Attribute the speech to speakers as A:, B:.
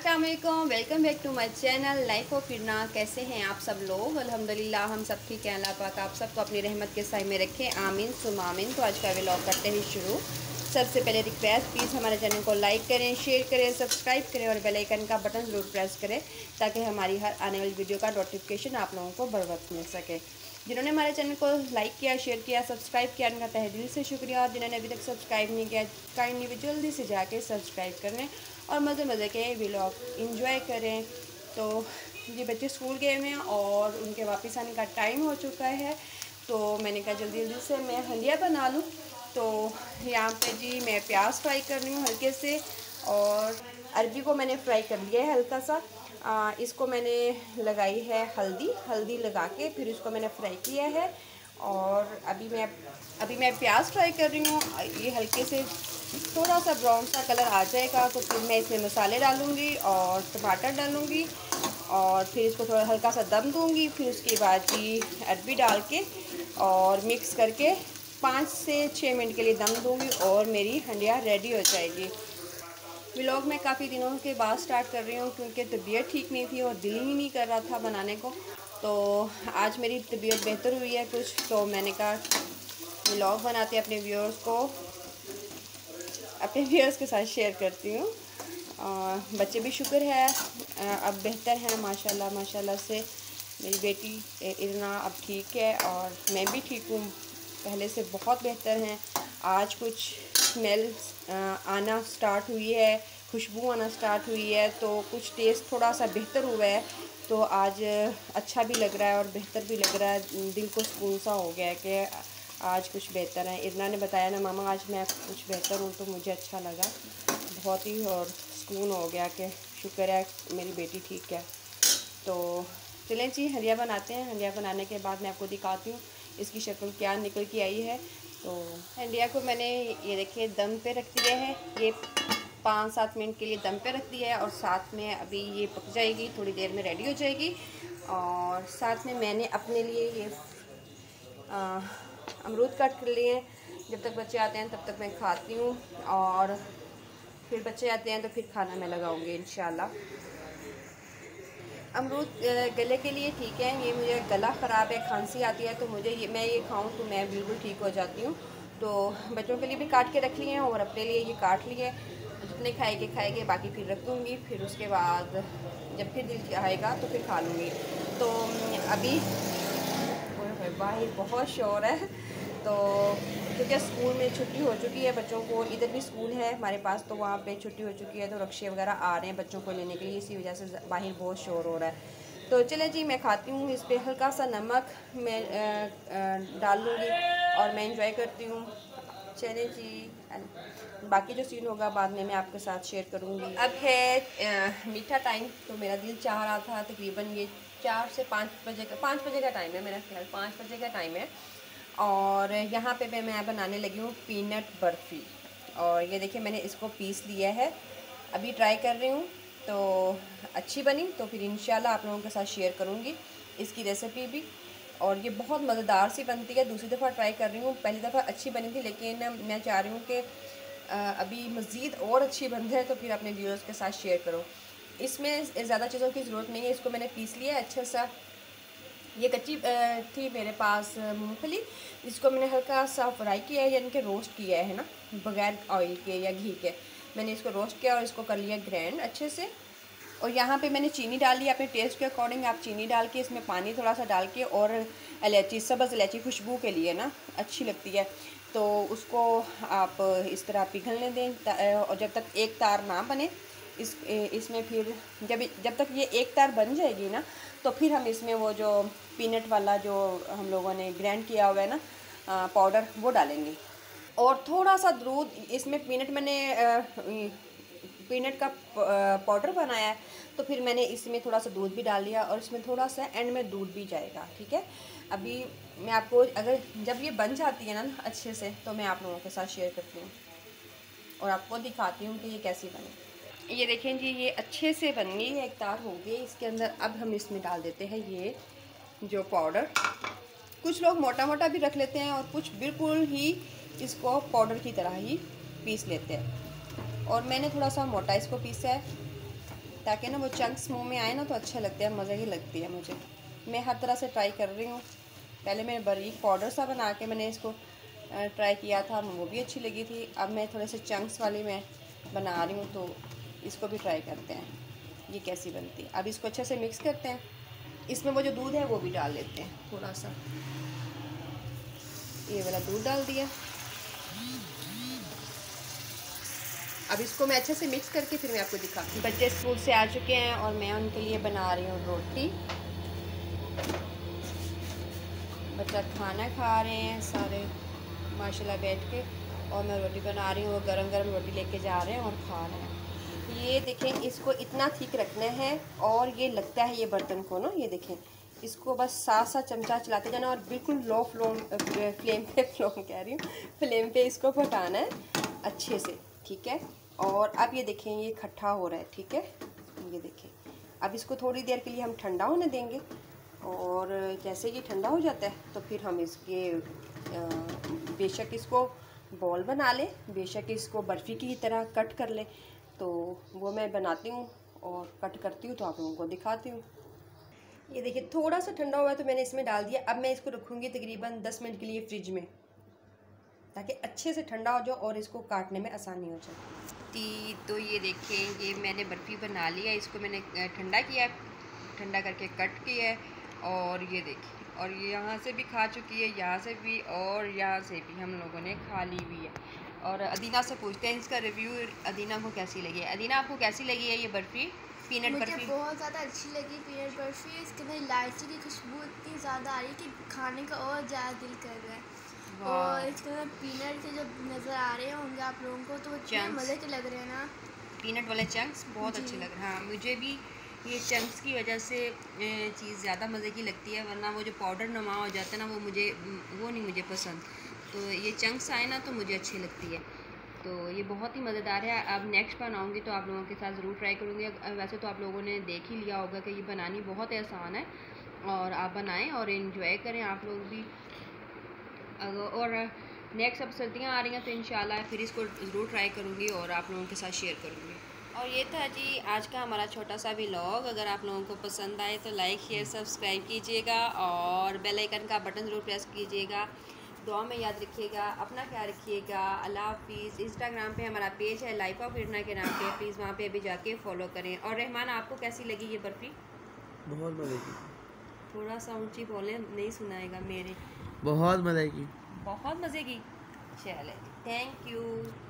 A: अस्सलाम वालेकुम, welcome back to my channel life of Irna. कैसे हैं आप सब लोग? अल्हम्दुलिल्लाह हम सब ठीक हैं। अल्लाह पाक आप सबको अपनी रहमत के साए में रखें, आमीन सुम आमीन। तो आज का व्लॉग करते हैं शुरू। सबसे पहले रिक्वेस्ट, प्लीज़ हमारे चैनल को लाइक करें, शेयर करें, सब्सक्राइब करें और बेल आइकन का बटन ज़रूर प्रेस करें ताकि हमारी हर आने वाली वीडियो का नोटिफिकेशन आप लोगों को बर वक्त मिल सके। जिन्होंने हमारे चैनल को लाइक किया, शेयर किया, सब्सक्राइब किया, उनका तहे दिल से शुक्रिया। और जिन्होंने अभी तक सब्सक्राइब नहीं किया, काइंडली भी जल्दी से जाके सब्सक्राइब कर लें और मज़े मज़े के व्लॉग इंजॉय करें। तो ये बच्चे स्कूल गए हुए हैं और उनके वापस आने का टाइम हो चुका है, तो मैंने कहा जल्दी जल्दी से मैं हंडिया बना लूँ। तो यहाँ पे जी मैं प्याज फ्राई कर रही हूँ हल्के से, और अरबी को मैंने फ्राई कर लिया है हल्का सा। इसको मैंने लगाई है हल्दी लगा के फिर इसको मैंने फ्राई किया है। और अभी मैं प्याज फ्राई कर रही हूँ। ये हल्के से थोड़ा सा ब्राउन सा कलर आ जाएगा तो फिर मैं इसमें मसाले डालूँगी और टमाटर डालूँगी और फिर इसको थोड़ा हल्का सा दम दूँगी। फिर उसके बाद जी अरबी डाल के और मिक्स करके 5 से 6 मिनट के लिए दम दूँगी और मेरी हंडिया रेडी हो जाएगी। व्लॉग मैं काफ़ी दिनों के बाद स्टार्ट कर रही हूँ क्योंकि तबीयत ठीक नहीं थी और दिल ही नहीं कर रहा था बनाने को। तो आज मेरी तबीयत बेहतर हुई है कुछ, तो मैंने कहा व्लॉग बनाते अपने व्यूअर्स के साथ शेयर करती हूँ। बच्चे भी शुक्र है अब बेहतर हैं माशाल्लाह से। मेरी बेटी इरना अब ठीक है और मैं भी ठीक हूँ, पहले से बहुत बेहतर हैं। आज कुछ स्मेल आना स्टार्ट हुई है, खुशबू आना स्टार्ट हुई है, तो कुछ टेस्ट थोड़ा सा बेहतर हुआ है। तो आज अच्छा भी लग रहा है और बेहतर भी लग रहा है, दिल को सुकून सा हो गया है कि आज कुछ बेहतर है। इरना ने बताया ना मामा आज मैं कुछ बेहतर हूँ, तो मुझे अच्छा लगा बहुत ही और सुकून हो गया कि शुक्र है मेरी बेटी ठीक है। तो चलें जी हंडिया बनाते हैं। हंडिया बनाने के बाद मैं आपको दिखाती हूँ इसकी शक्ल क्या निकल के आई है। तो हंडिया को मैंने ये देखिए दम पे रख दिया है, ये 5-7 मिनट के लिए दम पे रख दिया है और साथ में अभी ये पक जाएगी, थोड़ी देर में रेडी हो जाएगी। और साथ में मैंने अपने लिए ये अमरूद कट कर लिए हैं। जब तक बच्चे आते हैं तब तक मैं खाती हूँ और फिर बच्चे आते हैं तो फिर खाना मैं लगाऊंगी इंशाल्लाह। अमरूद गले के लिए ठीक है, ये मुझे गला ख़राब है, खांसी आती है, तो मुझे मैं ये खाऊं तो मैं बिल्कुल ठीक हो जाती हूँ। तो बच्चों के लिए भी काट के रख लिए हैं और अपने लिए ये काट लिए, जितने खाएंगे बाकी फिर रख दूँगी। फिर उसके बाद जब फिर दिल आएगा तो फिर खा लूँगी। तो अभी बाहर बहुत शोर है, तो क्योंकि स्कूल में छुट्टी हो चुकी है बच्चों को, इधर भी स्कूल है हमारे पास, तो वहाँ पे छुट्टी हो चुकी है, तो रक्शे वगैरह आ रहे हैं बच्चों को लेने के लिए, इसी वजह से बाहर बहुत शोर हो रहा है। तो चले जी मैं खाती हूँ। इस पर हल्का सा नमक मैं डाल लूँगी और मैं इंजॉय करती हूँ। चले जी, बाकी जो सीन होगा बाद में मैं आपके साथ शेयर करूँगी। अब है मीठा टाइम, तो मेरा दिल चाह रहा था तकरीबन ये 4 से 5 बजे का 5 बजे का टाइम है, मेरा ख्याल 5 बजे का टाइम है। और यहाँ पे मैं बनाने लगी हूँ पीनट बर्फ़ी। और ये देखिए मैंने इसको पीस लिया है, अभी ट्राई कर रही हूँ, तो अच्छी बनी तो फिर इंशाल्लाह आप लोगों के साथ शेयर करूँगी इसकी रेसिपी भी। और ये बहुत मज़ेदार सी बनती है, दूसरी दफ़ा ट्राई कर रही हूँ, पहली दफ़ा अच्छी बनी थी लेकिन मैं चाह रही हूँ कि अभी मज़ीद और अच्छी बन जाए तो फिर अपने व्यूअर्स के साथ शेयर करो। इसमें ज़्यादा चीज़ों की ज़रूरत नहीं है, इसको मैंने पीस लिया है अच्छा सा। ये कच्ची थी मेरे पास मूंगफली, इसको मैंने हल्का सा फ्राई किया है, यानी कि रोस्ट किया है ना, बगैर ऑयल के या घी के। मैंने इसको रोस्ट किया और इसको कर लिया ग्रैंड अच्छे से। और यहाँ पे मैंने चीनी डाल ली, अपने टेस्ट के अकॉर्डिंग आप चीनी डाल के इसमें पानी थोड़ा सा डाल के, और इलायची, सब्ज़ इलायची खुशबू के लिए ना अच्छी लगती है, तो उसको आप इस तरह पिघलने दें और जब तक एक तार ना बने इसमें फिर जब तक ये एक तार बन जाएगी ना, तो फिर हम इसमें वो जो पीनट वाला जो हम लोगों ने ग्राइंड किया हुआ है ना पाउडर, वो डालेंगे। और थोड़ा सा दूध, इसमें पीनट का पाउडर बनाया है, तो फिर मैंने इसमें थोड़ा सा दूध भी डाल दिया और इसमें थोड़ा सा एंड में दूध भी जाएगा, ठीक है। अभी मैं आपको अगर जब ये बन जाती है ना अच्छे से, तो मैं आप लोगों के साथ शेयर करती हूँ और आपको दिखाती हूँ कि ये कैसी बनी। ये देखें जी, ये अच्छे से बन गई है, एक तार हो गई इसके अंदर। अब हम इसमें डाल देते हैं ये जो पाउडर। कुछ लोग मोटा मोटा भी रख लेते हैं और कुछ बिल्कुल ही इसको पाउडर की तरह ही पीस लेते हैं, और मैंने थोड़ा सा मोटा इसको पीसा है। ताकि ना वो चंक्स मुंह में आए ना तो अच्छे लगते हैं, मज़े ही लगती है मुझे। मैं हर तरह से ट्राई कर रही हूँ। पहले मैंने बारीक पाउडर सा बना के मैंने इसको ट्राई किया था, वो भी अच्छी लगी थी। अब मैं थोड़े से चंक्स वाली मैं बना रही हूँ, तो इसको भी ट्राई करते हैं ये कैसी बनती है। अब इसको अच्छे से मिक्स करते हैं। इसमें वो जो दूध है वो भी डाल लेते हैं थोड़ा सा। ये वाला दूध डाल दिया। अब इसको मैं अच्छे से मिक्स करके फिर मैं आपको दिखाती हूँ। बच्चे स्कूल से आ चुके हैं और मैं उनके लिए बना रही हूँ रोटी। बच्चा खाना खा रहे हैं सारे माशाल्लाह बैठ के, और मैं रोटी बना रही हूँ। वो गरम गरम रोटी लेके जा रहे हैं और खा रहे हैं। ये देखें, इसको इतना ठीक रखना है, और ये लगता है ये बर्तन को ना, ये देखें, इसको बस साथ साथ चमचा चलाते जाना और बिल्कुल लो फ्लेम पे इसको पकाना है अच्छे से, ठीक है। और अब ये देखें ये इकट्ठा हो रहा है, ठीक है। ये देखें, अब इसको थोड़ी देर के लिए हम ठंडा होने देंगे, और जैसे ये ठंडा हो जाता है तो फिर हम इसके बेशक इसको बॉल बना लें, बेशक इसको बर्फ़ी की तरह कट कर लें। तो वो मैं बनाती हूँ और कट करती हूँ तो आप लोगों को दिखाती हूँ। ये देखिए थोड़ा सा ठंडा हुआ है तो मैंने इसमें डाल दिया। अब मैं इसको रखूँगी तकरीबन 10 मिनट के लिए फ्रिज में, ताकि अच्छे से ठंडा हो जाए और इसको काटने में आसानी हो जाए। तो ये देखें, ये मैंने बर्फ़ी बना लिया। इसको मैंने ठंडा किया, ठंडा करके कट किया है, और ये देखिए, और ये यहाँ से भी खा चुकी है, यहाँ से भी, और यहाँ से भी हम लोगों ने खा ली हुई है। और अदीना से पूछते हैं इसका रिव्यू, अदीना को कैसी लगी है। अदीना, आपको कैसी लगी है ये बर्फ़ी, पीनट बर्फ़ी?
B: मुझे बहुत ज़्यादा अच्छी लगी पीनट बर्फ़ी। इसके अंदर इलायची की खुशबू इतनी ज़्यादा आ रही है कि खाने का और ज़्यादा दिल कर रहा है। और इसके अंदर पीनट के जब नज़र आ रहे होंगे आप लोगों को, तो इतने मज़े के लग रहे हैं ना,
A: पीनट वाले चंक्स बहुत अच्छे लग रहे हैं। हाँ, मुझे भी ये चंक्स की वजह से चीज़ ज़्यादा मज़े की लगती है, वरना वो जो पाउडर नमा हो जाता है ना, वो नहीं मुझे पसंद। तो ये चंक्स आए ना तो मुझे अच्छी लगती है। तो ये बहुत ही मज़ेदार है। अब नेक्स्ट बनाऊँगी तो आप लोगों के साथ ज़रूर ट्राई करूँगी। वैसे तो आप लोगों ने देख ही लिया होगा कि ये बनानी बहुत ही आसान है, और आप बनाएं और इन्जॉय करें आप लोग भी। और नेक्स्ट अब सर्दियाँ आ रही हैं तो इंशाल्लाह फिर इसको ज़रूर ट्राई करूँगी और आप लोगों के साथ शेयर करूँगी। और ये था जी आज का हमारा छोटा सा व्लॉग। अगर आप लोगों को पसंद आए तो लाइक शेयर सब्सक्राइब कीजिएगा, और बेल आइकन का बटन ज़रूर प्रेस कीजिएगा। दुआ में याद रखिएगा, अपना ख्याल रखिएगा। अल्लाह हाफिज़। इंस्टाग्राम पे हमारा पेज है लाइफ ऑफ हिरना के नाम पे, प्लीज़ वहाँ पे अभी जाके फॉलो करें। और रहमान, आपको कैसी लगी ये बर्फ़ी?
C: बहुत मज़े की।
A: थोड़ा सा ऊँची बोलें, नहीं सुनाएगा मेरे।
C: बहुत मज़े की।
A: बहुत मज़े की। चले, थैंक यू।